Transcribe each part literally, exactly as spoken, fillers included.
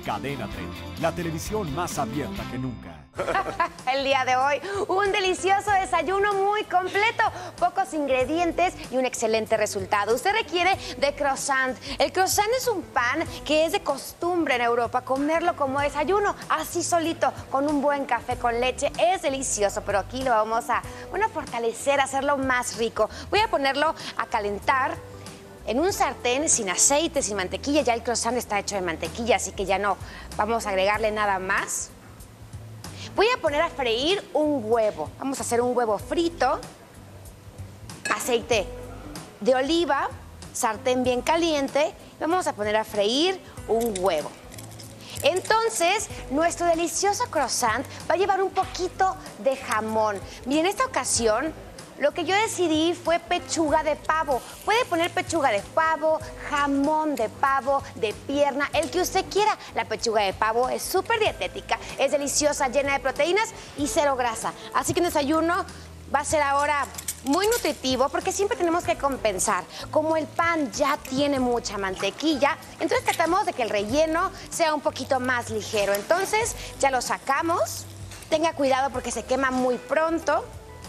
Cadena treinta, la televisión más abierta que nunca. El día de hoy, un delicioso desayuno muy completo, pocos ingredientes y un excelente resultado. Usted requiere de croissant. El croissant es un pan que es de costumbre en Europa comerlo como desayuno, así solito, con un buen café con leche. Es delicioso, pero aquí lo vamos a, bueno, fortalecer, hacerlo más rico. Voy a ponerlo a calentar en un sartén sin aceite, sin mantequilla. Ya el croissant está hecho de mantequilla, así que ya no vamos a agregarle nada más. Voy a poner a freír un huevo. Vamos a hacer un huevo frito, aceite de oliva, sartén bien caliente. Vamos a poner a freír un huevo. Entonces, nuestro delicioso croissant va a llevar un poquito de jamón. Bien, en esta ocasión, lo que yo decidí fue pechuga de pavo. Puede poner pechuga de pavo, jamón de pavo, de pierna, el que usted quiera. La pechuga de pavo es súper dietética, es deliciosa, llena de proteínas y cero grasa. Así que el desayuno va a ser ahora muy nutritivo porque siempre tenemos que compensar. Como el pan ya tiene mucha mantequilla, entonces tratamos de que el relleno sea un poquito más ligero. Entonces ya lo sacamos. Tenga cuidado porque se quema muy pronto.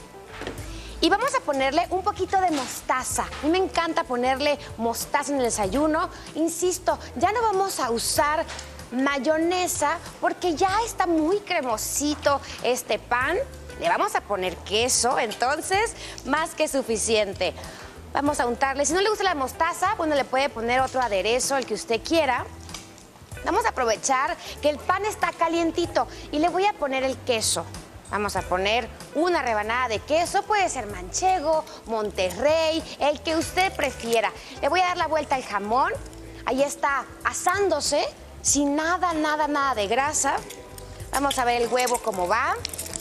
Y vamos a ponerle un poquito de mostaza. A mí me encanta ponerle mostaza en el desayuno. Insisto, ya no vamos a usar mayonesa porque ya está muy cremosito este pan. Le vamos a poner queso, entonces más que suficiente. Vamos a untarle. Si no le gusta la mostaza, bueno, le puede poner otro aderezo, el que usted quiera. Vamos a aprovechar que el pan está calientito y le voy a poner el queso. Vamos a poner una rebanada de queso, puede ser manchego, Monterrey, el que usted prefiera. Le voy a dar la vuelta al jamón, ahí está asándose, sin nada, nada, nada de grasa. Vamos a ver el huevo cómo va.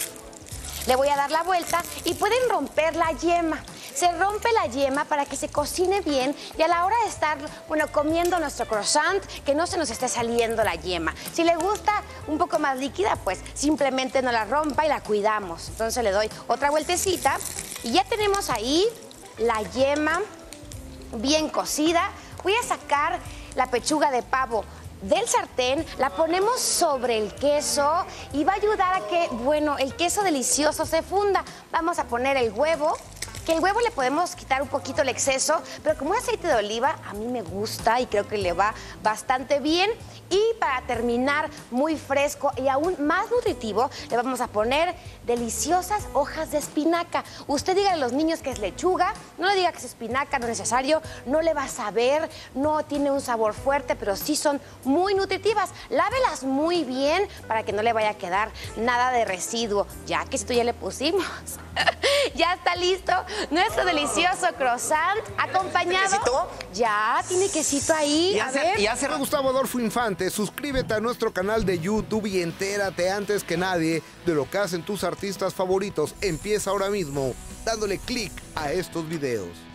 Le voy a dar la vuelta y pueden romper la yema. Se rompe la yema para que se cocine bien y a la hora de estar, bueno, comiendo nuestro croissant, que no se nos esté saliendo la yema. Si le gusta un poco más líquida, pues simplemente no la rompa y la cuidamos. Entonces le doy otra vueltecita y ya tenemos ahí la yema bien cocida. Voy a sacar la pechuga de pavo del sartén, la ponemos sobre el queso y va a ayudar a que, bueno, el queso delicioso se funda. Vamos a poner el huevo. Que el huevo le podemos quitar un poquito el exceso, pero como es aceite de oliva, a mí me gusta y creo que le va bastante bien. Y para terminar, muy fresco y aún más nutritivo, le vamos a poner deliciosas hojas de espinaca. Usted diga a los niños que es lechuga, no le diga que es espinaca, no es necesario, no le va a saber, no tiene un sabor fuerte, pero sí son muy nutritivas. Lávelas muy bien para que no le vaya a quedar nada de residuo, ya que esto ya le pusimos. Ya está listo nuestro delicioso croissant acompañado. ¿Tiene quesito? Ya, tiene quesito ahí. Y a hace, ver. y hace Gustavo Adolfo Infante, suscríbete a nuestro canal de YouTube y entérate antes que nadie de lo que hacen tus artistas favoritos. Empieza ahora mismo dándole clic a estos videos.